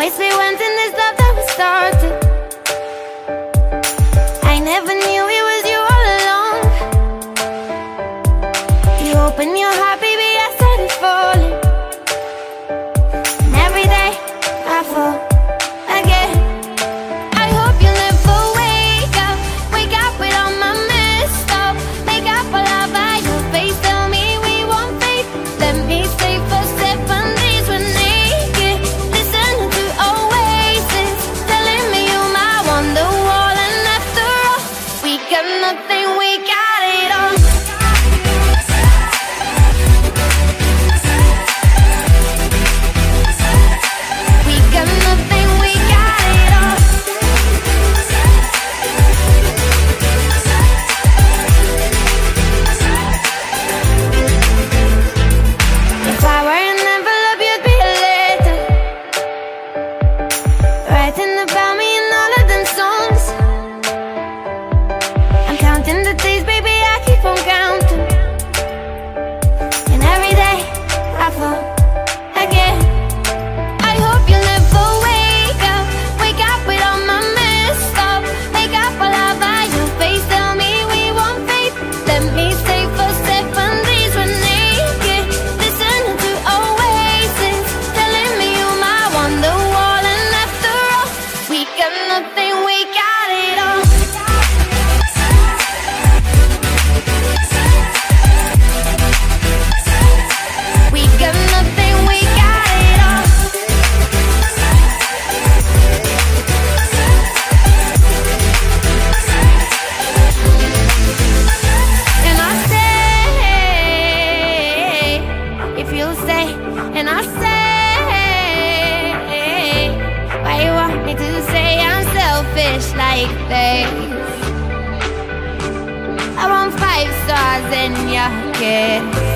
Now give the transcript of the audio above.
wasted once in this love that we started. I never knew it was you all along. You opened your heart, baby, I started falling. And every day I fall again. I hope you never wake up with all my messed up. Make up all about your face, tell me we won't fade. Let me stay for 7 days when naked, listening to Oasis, telling me you're my Wonderwall. And after all, we got nothing, we got it all. We got nothing, we got it all. If I were an envelope, you'd be a letter, writing about me in all of them songs. I'm counting the days, baby, I keep on counting. And every day I fall again. I hope you never wake up with all my messed up. Make up all about your face, tell me we won't fade. Let me stay for 7 days when naked, listening to Oasis, telling me you're my Wonderwall. And after all, we got nothing, we got it all. We got nothing, we got it all. And I stay, if you'll stay. And I say, why you want me to say I'm selfish like this? I want 5 stars in your kiss.